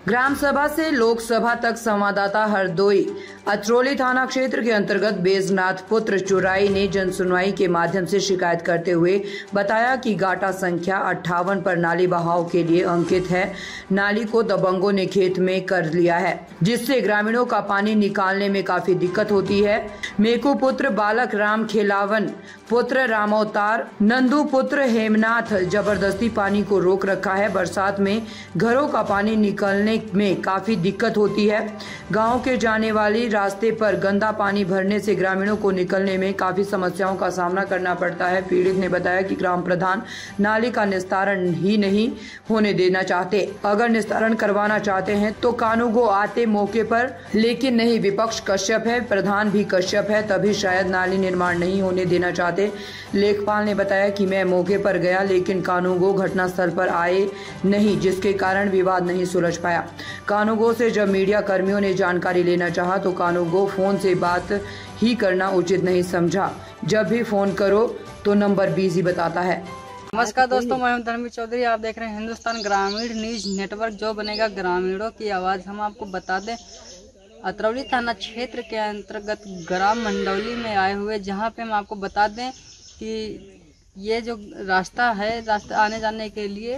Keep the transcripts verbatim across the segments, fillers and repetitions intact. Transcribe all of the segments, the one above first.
ग्राम सभा से लोकसभा तक संवाददाता हरदोई अतरौली थाना क्षेत्र के अंतर्गत बैजनाथ पुत्र चुराई ने जन सुनवाई के माध्यम से शिकायत करते हुए बताया कि गाटा संख्या अट्ठावन पर नाली बहाव के लिए अंकित है। नाली को दबंगों ने खेत में कर लिया है, जिससे ग्रामीणों का पानी निकालने में काफी दिक्कत होती है। मेकू पुत्र बालक राम खेलावन पुत्र रामोवतार नंदू पुत्र हेमनाथ जबरदस्ती पानी को रोक रखा है। बरसात में घरों का पानी निकलने में काफी दिक्कत होती है। गांव के जाने वाली रास्ते पर गंदा पानी भरने से ग्रामीणों को निकलने में काफी समस्याओं का सामना करना पड़ता है। पीड़ित ने बताया कि ग्राम प्रधान नाली का निस्तारण ही नहीं होने देना चाहते। अगर निस्तारण करवाना चाहते हैं तो कानूगो आते मौके पर, लेकिन नहीं, विपक्ष कश्यप है, प्रधान भी कश्यप है, तभी शायद नाली निर्माण नहीं होने देना चाहते। लेखपाल ने बताया कि मैं मौके पर गया, लेकिन कानूगो घटनास्थल पर आए नहीं, जिसके कारण विवाद नहीं सुलझ पाया। कानूगो से जब मीडिया कर्मियों ने जानकारी लेना चाहा तो कानूगो फोन से बात ही करना उचित नहीं समझा। जब भी फोन करो तो नंबर बिजी बताता है। नमस्कार दोस्तों, मैं हूं धर्मवीर चौधरी। आप देख रहे हैं हिंदुस्तान ग्रामीण न्यूज नेटवर्क, जो बनेगा ग्रामीणों की आवाज़। हम आपको बता दें, अतरौली थाना क्षेत्र के अंतर्गत ग्राम मंडौली में आए हुए, जहां पे हम आपको बता दें कि ये जो रास्ता है, रास्ता आने जाने के लिए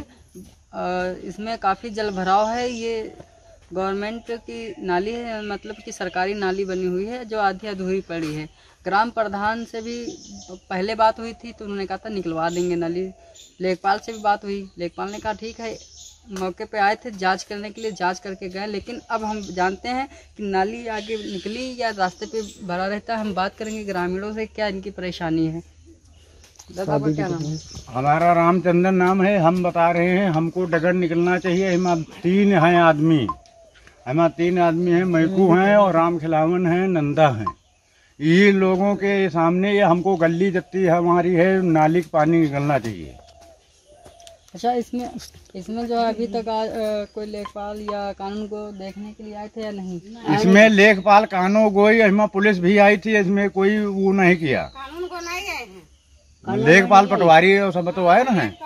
इसमें काफ़ी जल भराव है। ये गवर्नमेंट की नाली है, मतलब कि सरकारी नाली बनी हुई है, जो आधी अधूरी पड़ी है। ग्राम प्रधान से भी पहले बात हुई थी तो उन्होंने कहा था निकलवा देंगे नाली। लेखपाल से भी बात हुई, लेखपाल ने कहा ठीक है। मौके पे आए थे जांच करने के लिए, जांच करके गए, लेकिन अब हम जानते हैं कि नाली आगे निकली या रास्ते पे भरा रहता है। हम बात करेंगे ग्रामीणों से, क्या इनकी परेशानी है। दादा का क्या नाम है? हमारा रामचंद्र नाम है। हम बता रहे हैं हमको डगर निकलना चाहिए। हम तीन हैं आदमी, हम तीन आदमी हैं, मैकू हैं और राम खिलावन हैं, नंदा हैं। ये लोगों के सामने ये हमको गली जत्ती हमारी है, नाली का पानी निकलना चाहिए। अच्छा, इसमें इसमें जो अभी तक आ, आ, कोई लेखपाल या कानून को देखने के लिए आए थे या नहीं? इसमें लेखपाल कानून गोई, इसमें पुलिस भी आई थी, इसमें कोई वो नहीं किया। कानून को नहीं आए हैं। लेखपाल पटवारी और सब तो आए ना है,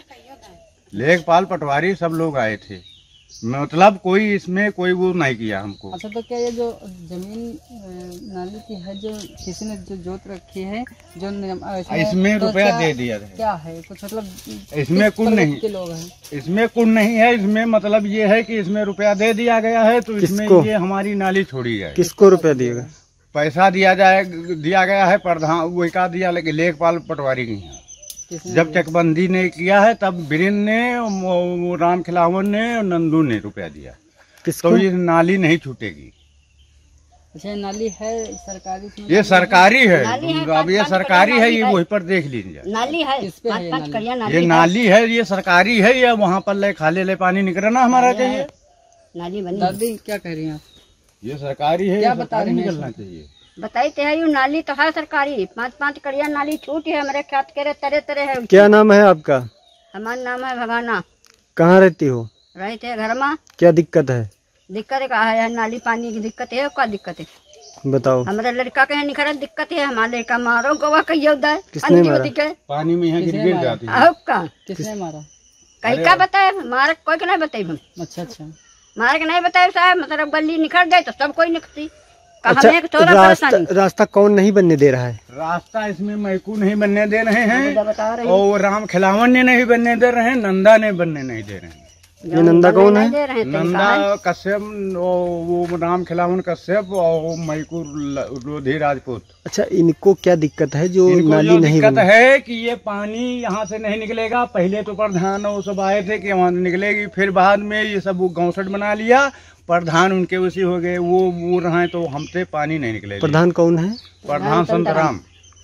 लेखपाल पटवारी सब लोग आए थे, मतलब कोई इसमें कोई वो नहीं किया हमको। अच्छा, तो क्या ये जो जमीन नाली की है, जो किसी ने जो जोत रखी है, जो इसमें तो रुपया दे दिया है, क्या है कुछ मतलब इसमें कुछ नहीं के लोग हैं? इसमें कुछ नहीं है। इसमें मतलब ये है कि इसमें रुपया दे दिया गया है, तो इसमें ये हमारी नाली छोड़ी जाए। किसको रुपया दिएगा? पैसा दिया जाए दिया गया है प्रधान, वो का दिया, लेकिन लेखपाल पटवारी की है। जब चकबंदी ने किया है तब बीरेन ने, राम खिलावन ने और नंदू ने रुपया दिया, तो ये नाली नहीं छूटेगी। अच्छा, नाली है सरकारी? ये सरकारी है, अब ये सरकारी है, ये वहीं पर देख लीजिए। नाली है, ये नाली है, ये सरकारी है। ये वहाँ पर ले खाले ले पानी निकलना हमारा चाहिए। नाली बनी। दादी क्या कह रही हैं आप? ये सरकारी है, क्या बता रहे हैं? निकलना चाहिए। बताइए है, यू नाली तो है सरकारी, पाँच पाँच कड़िया नाली छूटी है हमारे ख्यात करे तरह तरह है। क्या नाम है आपका? हमारा नाम है भगाना। कहाँ रहती हो? रहते हैं घर में। क्या दिक्कत है? दिक्कत कहा है, नाली पानी की दिक्कत है। क्या दिक्कत है बताओ। हमारे लड़का के निखर दिक्कत है, हमारे लड़का मारो गवा कही उधर पानी में यहाँ गिर जाती है। किसने मारा? कहीं का बताए, मारे कोई के नहीं बताई हम। अच्छा अच्छा, मारे के नहीं बताए साहब, मतलब गली निखर जाए तो सब कोई निकलती। अच्छा, रास्ता, रास्ता कौन नहीं बनने दे रहा है? रास्ता इसमें मैकू नहीं बनने दे रहे हैं और राम खिलावन ने नहीं बनने दे रहे हैं, नंदा ने बनने नहीं दे रहे हैं। ये नंदा कौन है? नंदा कश्यप, वो राम खिलावन कश्यप और मैकू लोधी राजपूत। अच्छा, इनको क्या दिक्कत है जो नाली नहीं? दिक्कत है कि ये पानी यहाँ से नहीं निकलेगा। पहले तो प्रधान वो सब आए थे कि वहाँ निकलेगी, फिर बाद में ये सब गौसठ बना लिया, प्रधान उनके उसी हो गए, वो वो रहे तो हमसे पानी नहीं निकलेगा। प्रधान कौन है? प्रधान संतराम।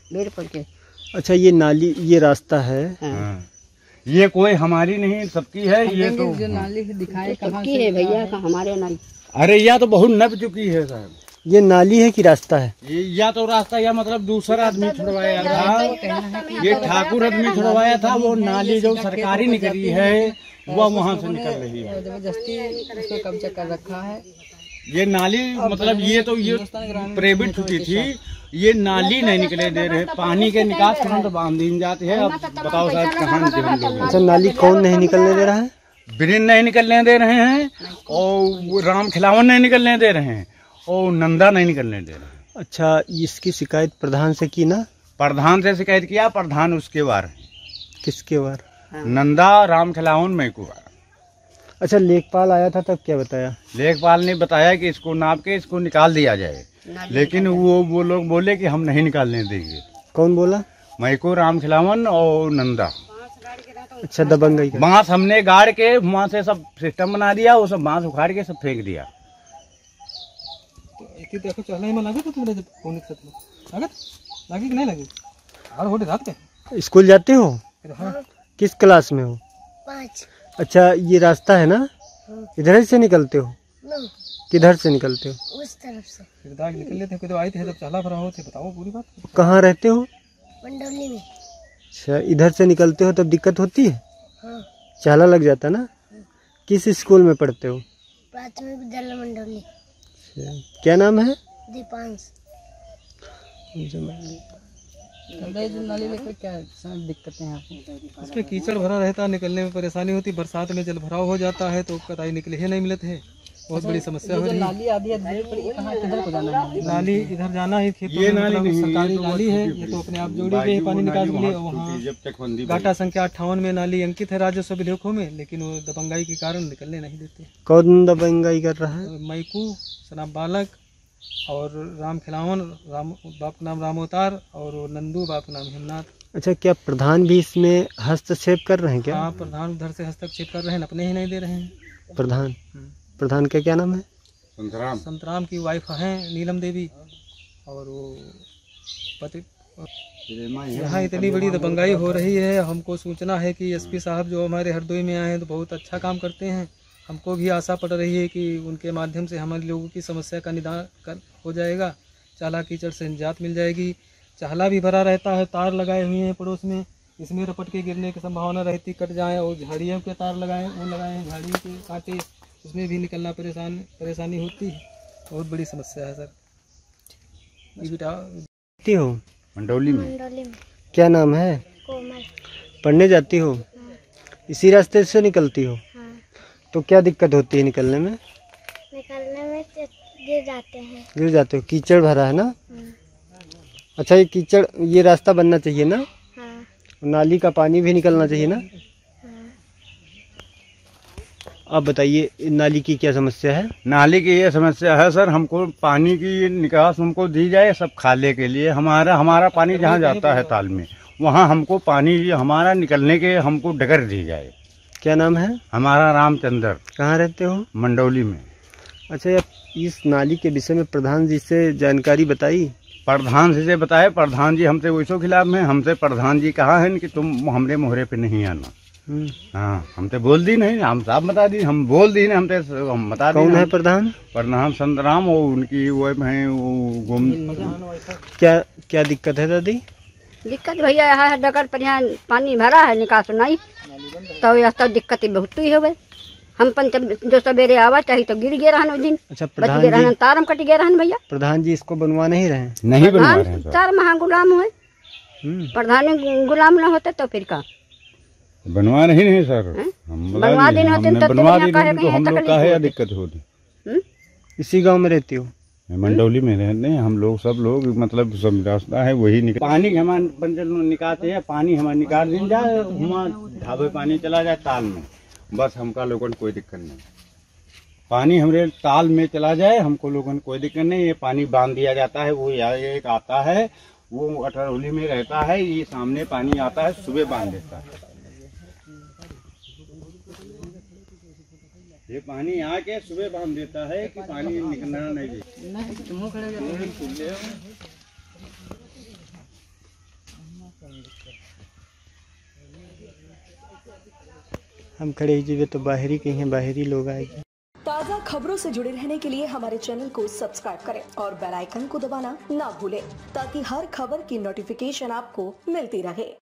अच्छा, ये नाली, ये रास्ता है, हाँ। ये कोई हमारी नहीं, सबकी है। ये तो जो नाली दिखाए कहाँ की है भैया का? हमारे नाली। अरे या तो बहुत नब चुकी है साहब। ये नाली है कि रास्ता है? ये या तो रास्ता या मतलब दूसरा आदमी छुड़वाया था, ये ठाकुर आदमी छुड़वाया था। वो नाली जो सरकारी निकली है वह वहाँ से निकल रही है, जबरदस्ती उसको कब्जा कर रखा है। ये नाली मतलब ये तो ये प्राइवेट छुट्टी थी, ये नाली नहीं निकले दे रहे। पानी के निकास कहाँ तो बांध दी जाती है। अब बताओ साहब कहाँ निकले? अच्छा, नाली कौन नहीं निकलने दे रहा है? बिरिन नहीं निकलने दे रहे हैं और राम खिलावन नहीं निकलने दे रहे हैं और नंदा नहीं निकलने दे रहे हैं। अच्छा, इसकी शिकायत प्रधान से की ना? प्रधान से शिकायत किया, प्रधान उसके बार किसके बार? नंदा राम खिलावन मैकू बार। अच्छा, लेखपाल आया था तब क्या बताया? लेखपाल ने बताया कि इसको नाप के इसको निकाल दिया जाए, लेकिन वो वो लोग बोले कि हम नहीं निकालने देंगे। कौन बोला? मैकू, राम खिलावन और नंदा। अच्छा, दबंगई का बांस हमने गाड़ के वहाँ से सब सिस्टम बना दिया, वो सब बांस उखाड़ के सब फेंक दिया। देखो चलने में लगे तो तुमने जब कौन सा लगे लगी कि नहीं लगी? और होटे रात के स्कूल जाते हो? हाँ। किस क्लास में हो? पाँच। अच्छा, ये रास्ता है ना, इधर से निकलते हो? किधर से निकलते हो? उस तरफ से। फिर दाग निकल लेते हैं, तो आए थे जब चला भरा हो थे, बताओ पूरी बात। कहाँ रहते हो? मंडौली में। अच्छा, इधर से निकलते हो तब दिक्कत होती है? हाँ। चाला लग जाता ना? किस स्कूल में पढ़ते हो? प्राथमिक विद्यालय मंडौली। अच्छा, क्या नाम है? दीपांश। नाली लेकर क्या दिक्कतें हैं आपको? उसमें कीचड़ भरा रहता, निकलने में परेशानी होती, बरसात में जल भराव हो जाता है तो कताई निकले ही नहीं मिलते हैं, बहुत बड़ी समस्या हो रही है। नाली आदि है, कहाँ किधर को जाना है? नाली इधर जाना है, खेतों में मतलब सरकारी नाली है, ये तो अपने आप जोड़ी हुई है पानी निकास के लिए। वहाँ घाटा संख्या अट्ठावन में नाली अंकित है राजस्व विधेयकों में, लेकिन वो दबंगाई के कारण निकलने नहीं देते। कौन दबंगाई कर रहा है? मैकू सनाम बालक और राम खिलावन, राम बाप का नाम रामोतार और नंदू बाप का नाम हेमनाथ। अच्छा, क्या प्रधान भी इसमें हस्तक्षेप कर रहे हैं क्या? हाँ, प्रधान उधर से हस्तक्षेप कर रहे हैं, अपने ही नहीं दे रहे हैं। प्रधान प्रधान का क्या नाम है? संतराम। संतराम की वाइफ हैं नीलम देवी, और वो पति। यहाँ इतनी बड़ी दबंगाई हो रही है, हमको सूचना है कि एसपी साहब जो हमारे हरदोई में आए हैं तो बहुत अच्छा काम करते हैं। हमको भी आशा पड़ रही है कि उनके माध्यम से हमारे लोगों की समस्या का निदान कर हो जाएगा, चाला कीचड़ से निजात मिल जाएगी। चाला भी भरा रहता है, तार लगाए हुए हैं पड़ोस में, इसमें रपट के गिरने की संभावना रहती, कट जाए, और झाड़ियों के तार लगाए वो लगाए हैं, झाड़ी के कांटे, उसमें भी निकलना परेशान परेशानी होती है, बहुत बड़ी समस्या है सर। जाती हो? मंडौली में। मंडौली में। क्या नाम है? कोमल। पढ़ने जाती हो? हाँ। इसी रास्ते से निकलती हो? हाँ। तो क्या दिक्कत होती है निकलने में? निकलने में तो गिर जाते हैं। गिर जाते हो? कीचड़ भरा है ना? हाँ। अच्छा, ये कीचड़, ये रास्ता बनना चाहिए ना? हाँ। नाली का पानी भी निकलना चाहिए ना? हाँ। आप बताइए, नाली की क्या समस्या है? नाली की ये समस्या है सर, हमको पानी की निकास हमको दी जाए सब खाले के लिए। हमारा हमारा पानी जहाँ जाता है ताल में, वहाँ हमको पानी हमारा निकलने के हमको डगर दी जाए। क्या नाम है? हमारा रामचंद्र। कहाँ रहते हो? मंडौली में। अच्छा, आप इस नाली के विषय में प्रधान जी से जानकारी बताई? प्रधान जी से बताए, प्रधान जी हमसे वैसो खिलाफ में, हमसे प्रधान जी कहा है कि तुम हमरे मोहरे पे नहीं आना। हाँ, हमसे बोल दी नहीं, हम साफ बता दी, हम बोल दी नहीं, हमसे हम बता दी। कौन है प्रधान? प्रधान संतराम, और उनकी वो है वो गोम। क्या क्या दिक्कत है दादी? दिक्कत भैया यहाँ है, डगर पर यहाँ पानी भरा है, निकास नहीं, तो यह तो दिक्कत बहुत ही हो गई। हम पंच जो सवेरे आवा चाहिए तो गिर गए रहन दिन। अच्छा, बच प्रधान गए रहन, जी तारम कट गए रहन भैया। प्रधान जी इसको बनवा नहीं रहे हैं? नहीं बनवा रहे हैं। चार महा गुलाम हुए, प्रधान गुलाम न होते तो फिर का बनवा नहीं नहीं सर, हम बनवा देने होते तो बनवा तेरे यहाँ देने तो हम लोग का है या दिक्कत होती। इसी गांव में रहती हो? मंडौली में रहते हैं हम लोग, सब लोग मतलब सब रास्ता है वही निकल पानी हमारे पंचल निकालते हैं, पानी हमारे निकाल दिन जाए, वहाँ ढाबे पानी चला जाए ताल में, बस हमका लोगन कोई दिक्कत नहीं। पानी हमारे ताल में चला जाए, हमको लोगन कोई दिक्कत नहीं। ये पानी बांध दिया जाता है, वो यहाँ एक आता है, वो अठरौली में रहता है, ये सामने पानी आता है, सुबह बांध देता है। ये पानी आके सुबह बांध देता है कि पानी निकलना नहीं दे। हम खड़े ही जगह तो बाहरी कहीं हैं, बाहरी लोग आएंगे। ताज़ा खबरों से जुड़े रहने के लिए हमारे चैनल को सब्सक्राइब करें और बेल आइकन को दबाना ना भूलें, ताकि हर खबर की नोटिफिकेशन आपको मिलती रहे।